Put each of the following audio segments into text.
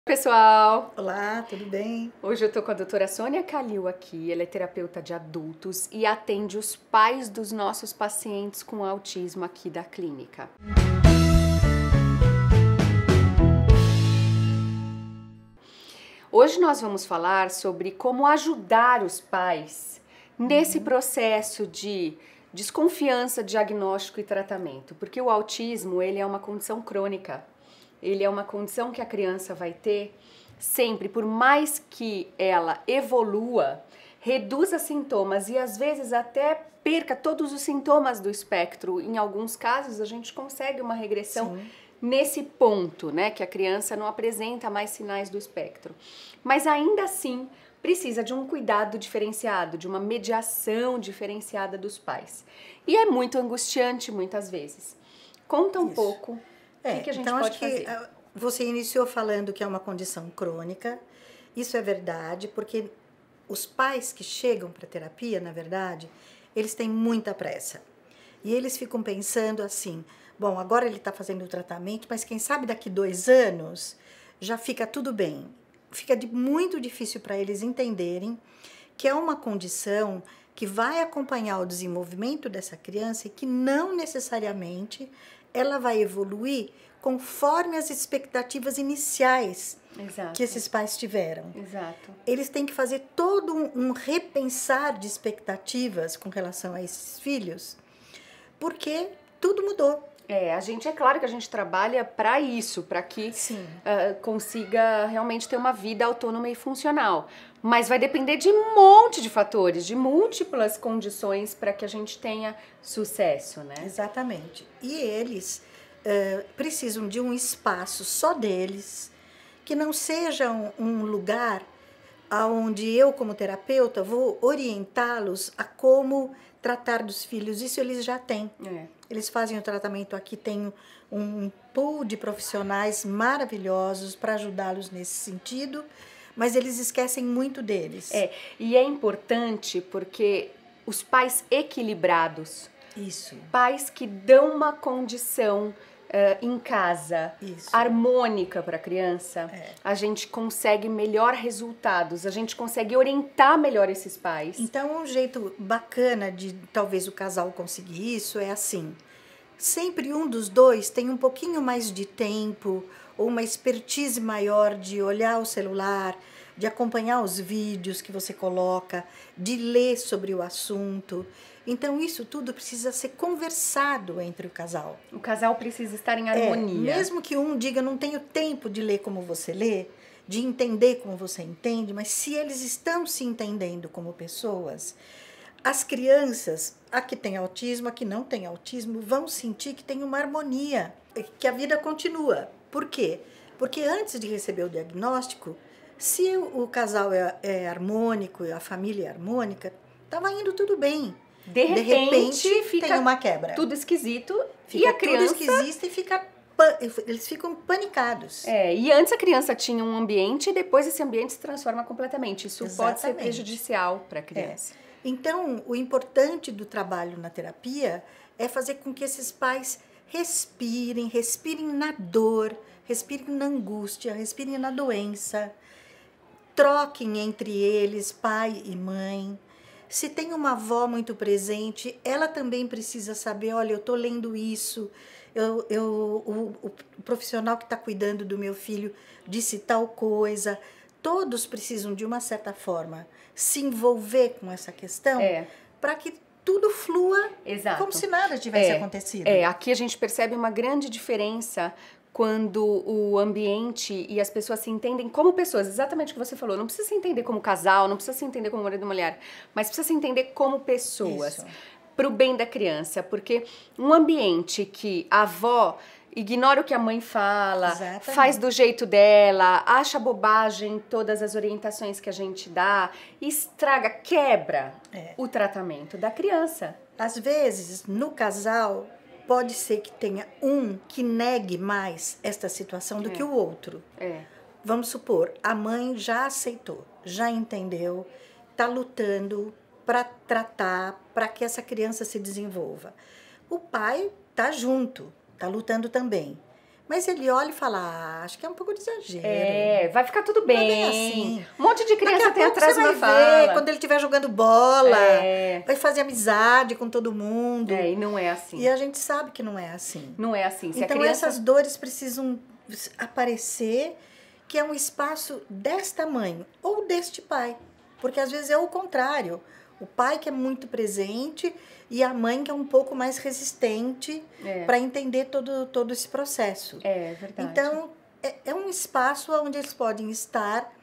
Pessoal, Olá, tudo bem? hoje eu tô com a doutora Sônia Calil aqui, ela é terapeuta de adultos e atende os pais dos nossos pacientes com autismo aqui da clínica. Hoje nós vamos falar sobre como ajudar os pais nesse processo de desconfiança, diagnóstico e tratamento, porque o autismo, ele é uma condição crônica, ele é uma condição que a criança vai ter sempre, por mais que ela evolua, reduza sintomas e às vezes até perca todos os sintomas do espectro. Em alguns casos a gente consegue uma regressão nesse ponto, né, que a criança não apresenta mais sinais do espectro. Mas ainda assim precisa de um cuidado diferenciado, de uma mediação diferenciada dos pais. E é muito angustiante muitas vezes. Conta um pouco o que a gente então pode acho que fazer. você iniciou falando que é uma condição crônica. Isso é verdade, porque os pais que chegam para terapia, na verdade, eles têm muita pressa. E eles ficam pensando assim, bom, agora ele está fazendo o tratamento, mas quem sabe daqui 2 anos já fica tudo bem. Fica muito difícil para eles entenderem que é uma condição que vai acompanhar o desenvolvimento dessa criança e que não necessariamente ela vai evoluir conforme as expectativas iniciais que esses pais tiveram. Exato. Eles têm que fazer todo um repensar de expectativas com relação a esses filhos, porque tudo mudou. É claro que a gente trabalha para isso, para que consiga realmente ter uma vida autônoma e funcional. Mas vai depender de um monte de fatores, de múltiplas condições para que a gente tenha sucesso, né? Exatamente. E eles precisam de um espaço só deles, que não seja um lugar onde eu, como terapeuta, vou orientá-los a como tratar dos filhos. Isso eles já têm. Eles fazem o tratamento aqui, tem um pool de profissionais maravilhosos para ajudá-los nesse sentido, mas eles esquecem muito deles. E é importante porque os pais equilibrados, pais que dão uma condição em casa harmônica para a criança, a gente consegue melhor resultados, a gente consegue orientar melhor esses pais. Então, um jeito bacana de talvez o casal conseguir isso é assim: sempre um dos dois tem um pouquinho mais de tempo ou uma expertise maior de olhar o celular, de acompanhar os vídeos que você coloca, de ler sobre o assunto. Então, isso tudo precisa ser conversado entre o casal. O casal precisa estar em harmonia. Mesmo que um diga, não tenho tempo de ler como você lê, de entender como você entende, mas se eles estão se entendendo como pessoas, as crianças, a que tem autismo, a que não tem autismo, vão sentir que tem uma harmonia, que a vida continua. Por quê? Porque antes de receber o diagnóstico, se o casal é harmônico e a família é harmônica, estava indo tudo bem. De repente fica tem uma quebra. Tudo esquisito Fica e a criança... tudo esquisito e eles ficam panicados. E antes a criança tinha um ambiente e depois esse ambiente se transforma completamente. Isso pode ser prejudicial para a criança. Então, o importante do trabalho na terapia é fazer com que esses pais respirem na dor, respirem na angústia, respirem na doença, troquem entre eles, pai e mãe. Se tem uma avó muito presente, ela também precisa saber, olha, eu estou lendo isso, o profissional que está cuidando do meu filho disse tal coisa. Todos precisam, de uma certa forma, se envolver com essa questão para que tudo flua como se nada tivesse acontecido. Aqui a gente percebe uma grande diferença quando o ambiente e as pessoas se entendem como pessoas, exatamente o que você falou. Não precisa se entender como casal, não precisa se entender como marido e mulher, mas precisa se entender como pessoas, para o bem da criança. Porque um ambiente que a avó ignora o que a mãe fala, faz do jeito dela, acha bobagem todas as orientações que a gente dá, estraga, quebra o tratamento da criança. Às vezes, no casal, pode ser que tenha um que negue mais esta situação do que o outro. Vamos supor, a mãe já aceitou, já entendeu, está lutando para tratar, para que essa criança se desenvolva. O pai está junto, está lutando também. Mas ele olha e fala, acho que é um pouco de exagero. Vai ficar tudo bem. Não é bem assim. Um monte de criança Daqui a tem pouco atrás você uma vai fala. ver, quando ele estiver jogando bola, É. vai fazer amizade com todo mundo. E não é assim. E a gente sabe que não é assim. Não é assim. Se então a criança... essas dores precisam aparecer, que é um espaço deste tamanho, ou deste pai. Porque às vezes é o contrário. O pai que é muito presente e a mãe que é um pouco mais resistente para entender todo esse processo. É verdade. Então, é um espaço onde eles podem estar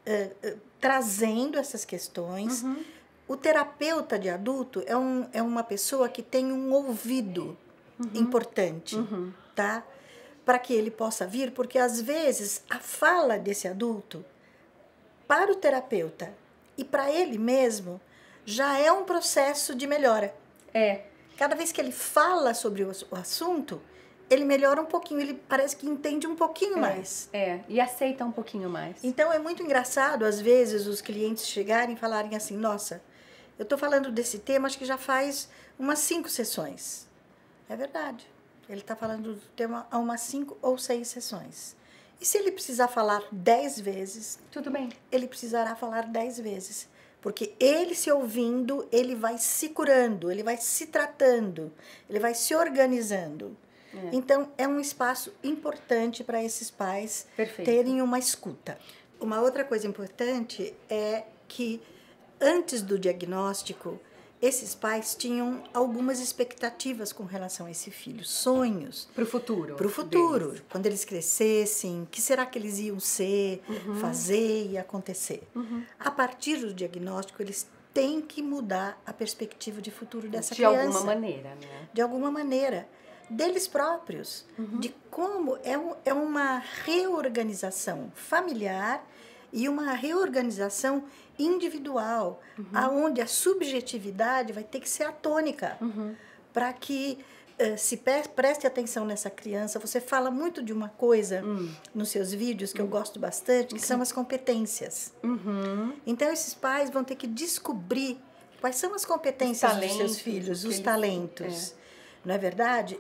trazendo essas questões. O terapeuta de adulto é uma pessoa que tem um ouvido importante, tá? Para que ele possa vir, porque às vezes a fala desse adulto para o terapeuta e para ele mesmo já é um processo de melhora. Cada vez que ele fala sobre o assunto, ele melhora um pouquinho, ele parece que entende um pouquinho mais. E aceita um pouquinho mais. Então é muito engraçado, às vezes, os clientes chegarem e falarem assim, nossa, eu estou falando desse tema, acho que já faz umas 5 sessões. É verdade. Ele está falando do tema há umas 5 ou 6 sessões. E se ele precisar falar 10 vezes... Tudo bem. Ele precisará falar 10 vezes. Porque ele se ouvindo, ele vai se curando, ele vai se tratando, ele vai se organizando. Então, é um espaço importante para esses pais terem uma escuta. Uma outra coisa importante é que, antes do diagnóstico, esses pais tinham algumas expectativas com relação a esse filho, sonhos. Para o futuro. Para o futuro. Deles. Quando eles crescessem, o que será que eles iam ser, fazer e acontecer. A partir do diagnóstico, eles têm que mudar a perspectiva de futuro dessa criança. De alguma maneira, né? De alguma maneira. Deles próprios. De como é uma reorganização familiar e uma reorganização individual, aonde a subjetividade vai ter que ser a tônica, para que se preste atenção nessa criança. Você fala muito de uma coisa nos seus vídeos que eu gosto bastante, que são as competências. Então, esses pais vão ter que descobrir quais são as competências dos seus filhos, os talentos. Não é verdade?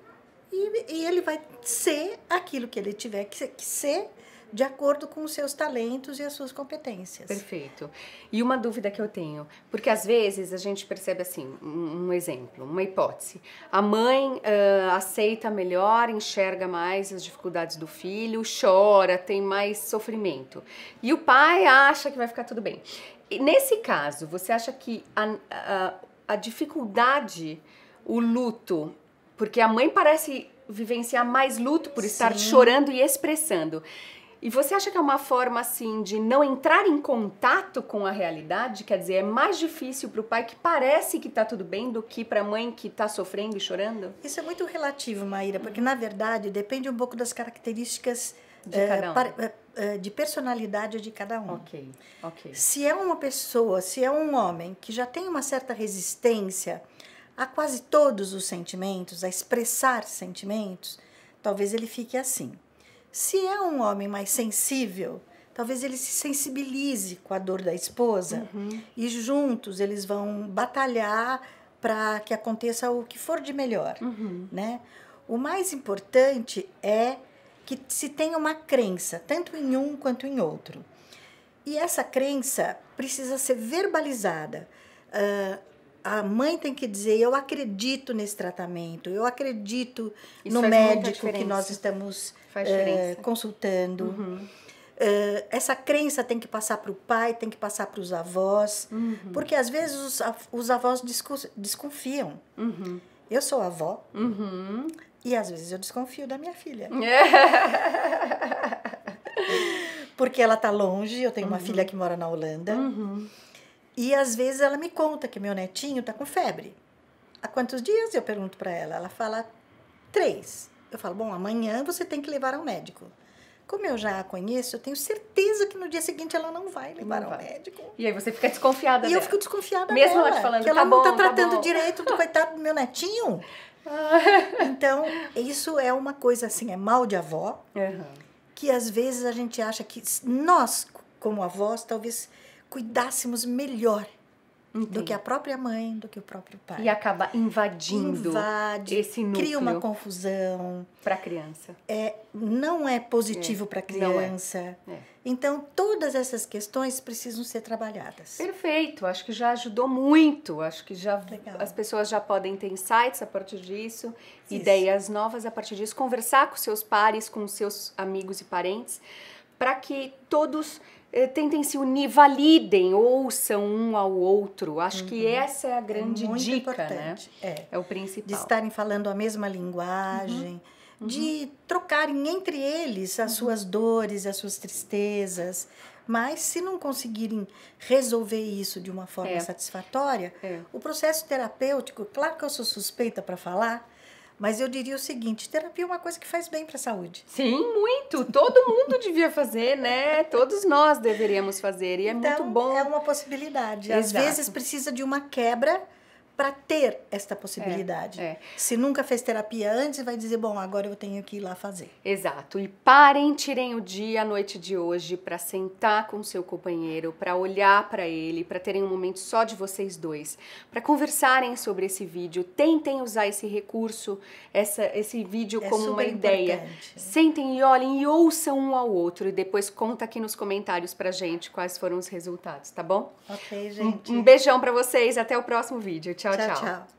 E ele vai ser aquilo que ele tiver que ser de acordo com os seus talentos e as suas competências. Perfeito. E uma dúvida que eu tenho, porque às vezes a gente percebe assim, um exemplo, uma hipótese. A mãe aceita melhor, enxerga mais as dificuldades do filho, chora, tem mais sofrimento. E o pai acha que vai ficar tudo bem. E nesse caso, você acha que a dificuldade, o luto, porque a mãe parece vivenciar mais luto por estar chorando e expressando. E você acha que é uma forma, assim, de não entrar em contato com a realidade? Quer dizer, é mais difícil para o pai que parece que está tudo bem do que para a mãe que está sofrendo e chorando? Isso é muito relativo, Maíra, porque, na verdade, depende um pouco das características de cada um. De personalidade de cada um. Ok. Se é uma pessoa, se é um homem que já tem uma certa resistência a quase todos os sentimentos, a expressar sentimentos, talvez ele fique assim. Se é um homem mais sensível, talvez ele se sensibilize com a dor da esposa e juntos eles vão batalhar para que aconteça o que for de melhor, né? O mais importante é que se tenha uma crença, tanto em um quanto em outro. E essa crença precisa ser verbalizada. A mãe tem que dizer, eu acredito nesse tratamento, eu acredito no médico que nós estamos consultando. Essa crença tem que passar para o pai, tem que passar para os avós, porque às vezes os avós desconfiam. Eu sou avó e às vezes eu desconfio da minha filha. Porque ela está longe, eu tenho uma filha que mora na Holanda. E às vezes ela me conta que meu netinho está com febre. Há quantos dias? Eu pergunto para ela. Ela fala 3. Eu falo, bom, amanhã você tem que levar ao médico. Como eu já a conheço, eu tenho certeza que no dia seguinte ela não vai levar ao médico. E aí você fica desconfiada dela. E eu fico desconfiada mesmo dela. Ela te falando, que ela não está tratando direito do coitado do meu netinho. Então, isso é uma coisa assim, é mal de avó, que às vezes a gente acha que nós, como avós, talvez cuidássemos melhor do que a própria mãe, do que o próprio pai. E acaba invadindo esse núcleo. Cria uma confusão. Para a criança. Não é positivo para a criança. Então, todas essas questões precisam ser trabalhadas. Perfeito, acho que já ajudou muito. Acho que as pessoas já podem ter insights a partir disso, ideias novas a partir disso, conversar com seus pares, com seus amigos e parentes, para que todos tentem se unir, validem, ouçam um ao outro. Acho que essa é a grande muito dica, importante. Né? É o principal. De estarem falando a mesma linguagem, de trocarem entre eles as suas dores, as suas tristezas. Mas se não conseguirem resolver isso de uma forma satisfatória, o processo terapêutico, claro que eu sou suspeita para falar, mas eu diria o seguinte, terapia é uma coisa que faz bem para a saúde. Sim, muito. Todo mundo devia fazer, né? Todos nós deveríamos fazer. E então, muito bom. É uma possibilidade. Às vezes precisa de uma quebra para ter esta possibilidade. Se nunca fez terapia antes, vai dizer, bom, agora eu tenho que ir lá fazer. Exato. E parem, tirem o dia, a noite de hoje para sentar com o seu companheiro, para olhar para ele, para terem um momento só de vocês dois, para conversarem sobre esse vídeo. Tentem usar esse recurso, esse vídeo como uma ideia. Sentem e olhem e ouçam um ao outro e depois conta aqui nos comentários pra gente quais foram os resultados, tá bom? Ok, gente. Um beijão para vocês, até o próximo vídeo. Tchau, tchau.